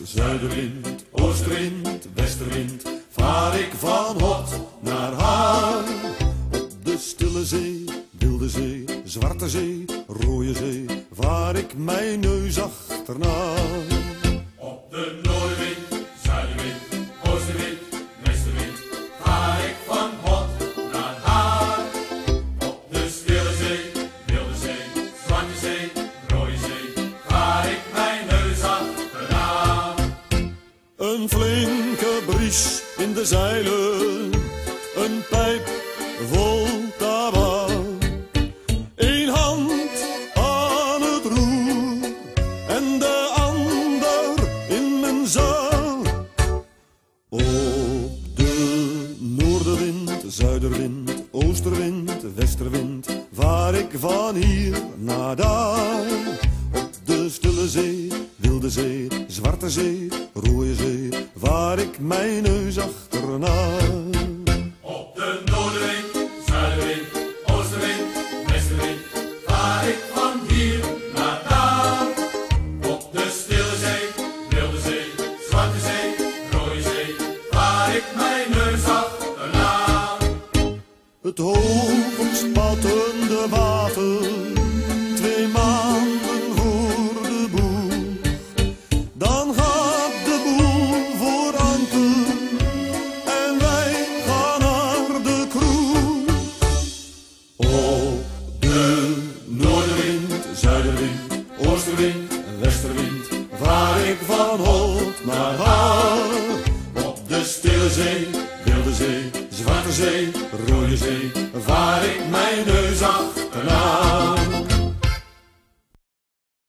zuidenwind, oostenwind, westerwind, vaar ik van hot naar haar. Op de stille zee, wilde zee, zwarte zee, rode zee, vaar ik mijn neus achterna. Op de noordenwind, zuidenwind, oostenwind, westenwind, vaar ik van hot naar haar. Op de stille zee, wilde zee, zwarte zee, rode zee, vaar ik mijn neus achterna. Een flinke bries in de zeilen, een pijp vol tabak. Eén hand aan het roer en de ander in mijn zak. Op de noordenwind, zuidenwind, oosterwind, westerwind, vaar ik van hier naar daar. Op de stille zee, wilde zee, zwarte zee, rode zee, vaar ik mijn neus achterna. Op de noordenwind, zuidenwind, oostenwind, westenwind, vaar ik van hier naar daar. Op de stille zee, wilde zee, zwarte zee, rode zee, vaar ik mijn neus achterna. Het hoog opspattende water, 2 maanden voor de boeg. Dan gaat de boel voor anker en wij gaan naar de kroeg. Op de noordenwind, zuidenwind, oostenwind en westerwind, vaar ik van hot naar haar. Op de stille zee, wilde zee, zwarte zee, rode zee,